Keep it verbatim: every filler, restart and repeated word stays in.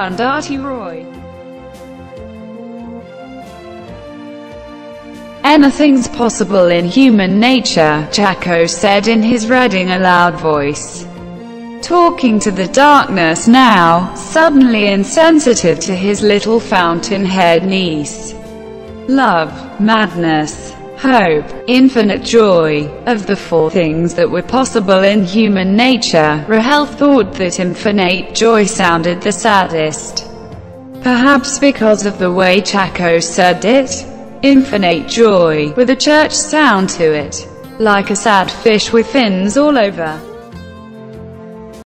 Arundhati Roy. Anything's possible in human nature, Chacko said in his Reading Aloud voice. Talking to the darkness now, suddenly insensitive to his little fountain-head niece. Love, madness, hope, infinite joy. Of the four things that were possible in human nature, Rahel thought that infinite joy sounded the saddest. Perhaps because of the way Chacko said it. Infinite joy, with a church sound to it. Like a sad fish with fins all over.